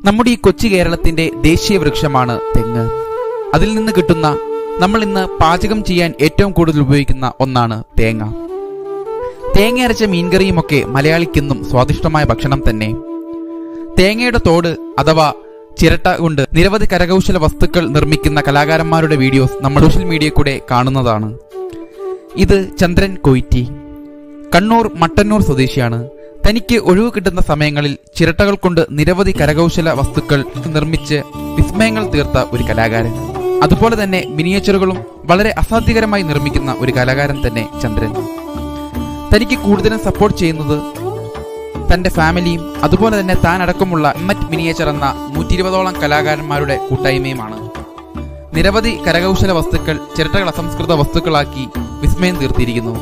നമ്മുടെ ഈ കൊച്ചു കേരളത്തിന്റെ ദേശീയ വൃക്ഷമാണ് തെങ്ങ്. അതിൽ നിന്ന് കിട്ടുന്ന നമ്മൾ ഇന്ന് പാചകം ചെയ്യാൻ ഏറ്റവും കൂടുതൽ ഉപയോഗിക്കുന്ന ഒന്നാണ് തേങ്ങ. തേങ്ങ അരച്ച മീൻകറിയുമൊക്കെ മലയാളിക്കെന്നും സ്വാദിഷ്ടമായ ഭക്ഷണം തന്നെ. തേങ്ങയുടെ തോട് അഥവാ ചിരട്ട കൊണ്ട് നിരവധി കരകൗശല വസ്തുക്കൾ നിർമ്മിക്കുന്ന കലാകാരന്മാരുടെ വീഡിയോസ് നമ്മൾ സോഷ്യൽ മീഡിയ കൂടെ കാണുന്നതാണ്. ഇത് ചന്ദ്രൻ കൊയ്റ്റി, കണ്ണൂർ മട്ടന്നൂർ സ്വദേശിയാണ്. തനിക്ക് ഒഴിവ് കിട്ടുന്ന സമയങ്ങളിൽ ചിരട്ടകൾ കൊണ്ട് നിരവധി കരകൗശല വസ്തുക്കൾ നിർമ്മിച്ച് വിസ്മയങ്ങൾ തീർത്ത ഒരു കലാകാരൻ. അതുപോലെ തന്നെ മിനിയേച്ചറുകളും വളരെ അസാധ്യകരമായി നിർമ്മിക്കുന്ന ഒരു കലാകാരൻ തന്നെ ചന്ദ്രൻ. തനിക്ക് കൂടുതലും സപ്പോർട്ട് ചെയ്യുന്നത് തന്റെ ഫാമിലിയും അതുപോലെ തന്നെ താൻ അടക്കമുള്ള എമ്മറ്റ് മിനിയേച്ചർ എന്ന 120ഓളം കലാകാരന്മാരുടെ കൂട്ടായ്മയുമാണ്. നിരവധി കരകൗശല വസ്തുക്കൾ ചിരട്ടകൾ അസംസ്കൃത വസ്തുക്കളാക്കി വിസ്മയം തീർത്തിരിക്കുന്നു.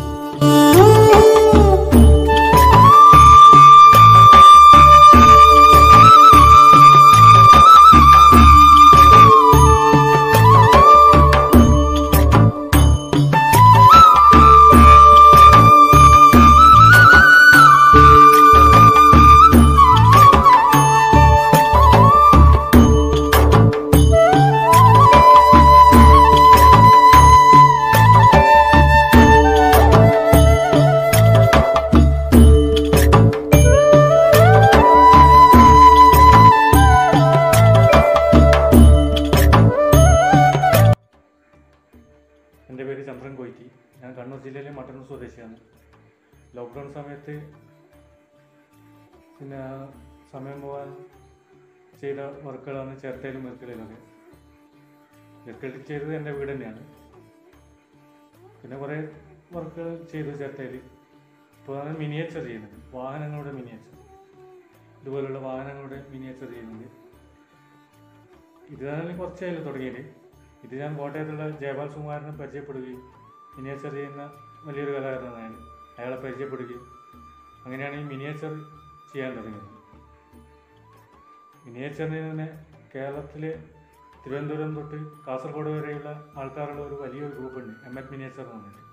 എൻ്റെ പേര് ചന്ദ്രൻ കൊയ്റ്റി. ഞാൻ കണ്ണൂർ ജില്ലയിലെ മട്ടന്നൂർ സ്വദേശിയാണ്. ലോക്ക്ഡൗൺ സമയത്ത് പിന്നെ സമയം പോകാൻ ചെയ്ത വർക്കുകളാണ് ചിരട്ടയിലും മെർക്കലിലൊക്കെ. മെർക്കലിൽ ചെയ്തത് എൻ്റെ വീട് തന്നെയാണ്. പിന്നെ കുറേ വർക്കുകൾ ചെയ്തു ചിരട്ടയിൽ. ഇപ്പോൾ ഞാൻ മിനിയേച്ചർ ചെയ്യുന്നുണ്ട്, വാഹനങ്ങളുടെ മിനിയേച്ചർ, ഇതുപോലുള്ള വാഹനങ്ങളുടെ മിനിയേച്ചർ ചെയ്യുന്നുണ്ട്. ഇത് തന്നെ കുറച്ചായാലും തുടങ്ങിയിട്ട്. ഇത് ഞാൻ കോട്ടയത്തുള്ള ജയപാൽ സുകുമാരനെ പരിചയപ്പെടുകയും മിനിയേച്ചർ ചെയ്യുന്ന വലിയൊരു കലാകാരനാണ്. അയാളെ പരിചയപ്പെടുകയും അങ്ങനെയാണ് ഈ മിനിയേച്ചർ ചെയ്യാൻ തുടങ്ങിയത്. മിനിയേച്ചറിന് തന്നെ കേരളത്തിലെ തിരുവനന്തപുരം തൊട്ട് കാസർഗോഡ് വരെയുള്ള ആൾക്കാരുള്ള ഒരു വലിയൊരു ഗ്രൂപ്പുണ്ട്, എമ്മറ്റ് മിനിയേച്ചർ എന്ന് പറഞ്ഞിട്ട്.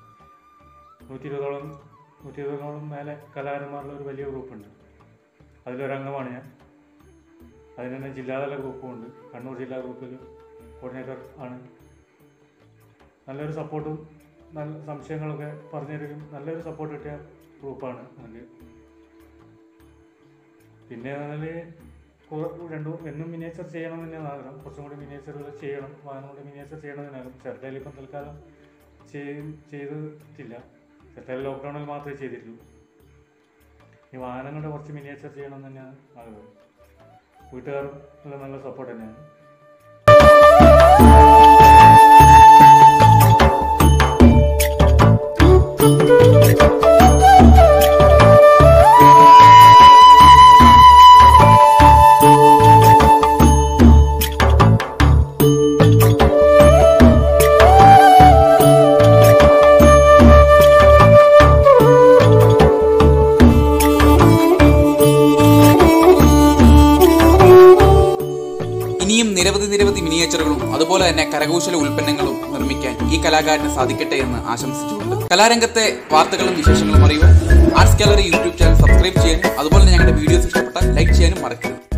120ഓളം മേലെ കലാകാരന്മാരുള്ള ഒരു വലിയ ഗ്രൂപ്പുണ്ട്. അതിലൊരംഗമാണ് ഞാൻ. അതിന് തന്നെ ജില്ലാതല ഗ്രൂപ്പുമുണ്ട്. കണ്ണൂർ ജില്ലാ ഗ്രൂപ്പിൽ കോർഡിനേറ്റർ ആണ്. നല്ലൊരു സപ്പോർട്ടും നല്ല സംശയങ്ങളൊക്കെ പറഞ്ഞു തരികയും നല്ലൊരു സപ്പോർട്ട് കിട്ടിയ ഗ്രൂപ്പാണ് നമുക്ക്. പിന്നെ എന്നും മിനിയേച്ചർ ചെയ്യണം തന്നെയാണ് ആഗ്രഹം. കുറച്ചും കൂടി മിനിയേച്ചറുകൾ ചെയ്യണം, വാഹനങ്ങളുടെ മിനിയേച്ചർ ചെയ്യണമെന്നാകും. ചിരട്ടയിൽ ഇപ്പം തൽക്കാലം ചെയ്തിട്ടില്ല. ചിരട്ടയിൽ ലോക്ക്ഡൗണിൽ മാത്രമേ ചെയ്തിട്ടുള്ളൂ. ഈ വാഹനങ്ങളുടെ കുറച്ച് മിനിയേച്ചർ ചെയ്യണം തന്നെയാണ് ആഗ്രഹം. വീട്ടുകാരും നല്ല സപ്പോർട്ട് തന്നെയാണ്. ഇനിയും നിരവധി മിനിയേച്ചറുകളും അതുപോലെ തന്നെ കരകൗശല ഉൽപ്പന്നങ്ങളും നിർമ്മിക്കാൻ ഈ കലാകാരന് സാധിക്കട്ടെ എന്ന് ആശംസിച്ചുകൊണ്ട് കലാരംഗത്തെ വാർത്തകളും വിശേഷങ്ങളും അറിയുവാൻ arts gallery YouTube channel subscribe ചെയ്യാനും അതുപോലെ തന്നെ ഞങ്ങളുടെ വീഡിയോസ് ഇഷ്ടപ്പെട്ടാൽ ലൈക്ക് ചെയ്യാനും മറക്കരുത്.